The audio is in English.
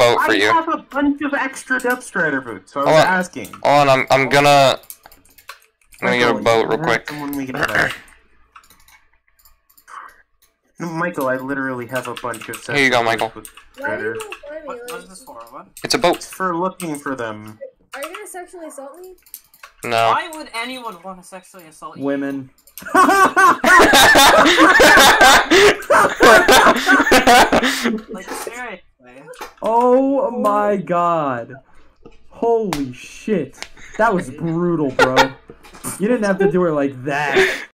boat for you. I have a bunch of extra Death Strider boots, so I was asking. Hold on, I'm gonna get a boat real quick. When we get back. No, Michael, I literally have a bunch of. Here you go, Michael. Why do you find me? What is this for? What? It's a boat. It's for looking for them. Are you gonna sexually assault me? No. Why would anyone want to sexually assault you? Women. Like, seriously. Oh my god. Holy shit. That was brutal, bro. You didn't have to do her like that.